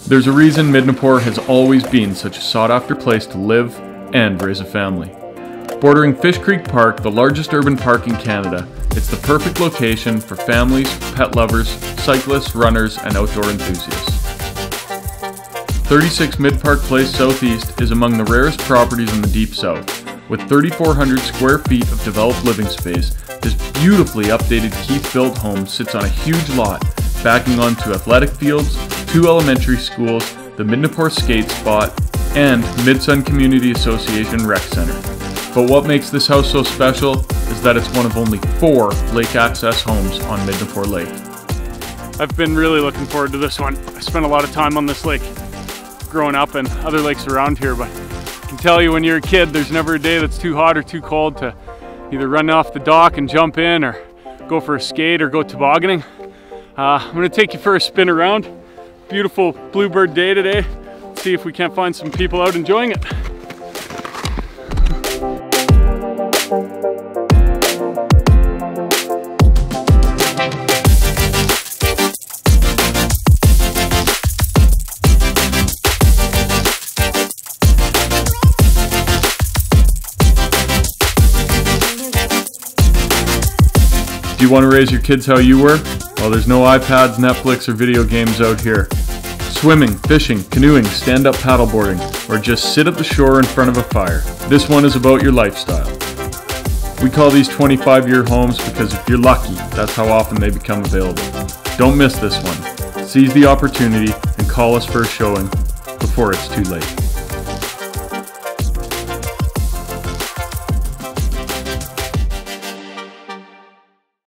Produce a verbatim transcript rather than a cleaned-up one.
There's a reason Midpark has always been such a sought-after place to live and raise a family. Bordering Fish Creek Park, the largest urban park in Canada, it's the perfect location for families, pet lovers, cyclists, runners, and outdoor enthusiasts. thirty-six Midpark Place Southeast is among the rarest properties in the Deep South. With thirty-four hundred square feet of developed living space, this beautifully updated Keith-built home sits on a huge lot, backing onto athletic fields, two elementary schools, the Midpark skate spot, and Midsun Community Association Rec Center. But what makes this house so special is that it's one of only four lake access homes on Midpark Lake. I've been really looking forward to this one. I spent a lot of time on this lake growing up and other lakes around here, but I can tell you when you're a kid, there's never a day that's too hot or too cold to either run off the dock and jump in or go for a skate or go tobogganing. Uh, I'm gonna take you for a spin around. Beautiful bluebird day today. Let's see if we can't find some people out enjoying it. Do you want to raise your kids how you were? Well, there's no iPads, Netflix, or video games out here. Swimming, fishing, canoeing, stand-up paddleboarding, or just sit at the shore in front of a fire. This one is about your lifestyle. We call these twenty-five year homes because if you're lucky, that's how often they become available. Don't miss this one. Seize the opportunity and call us for a showing before it's too late.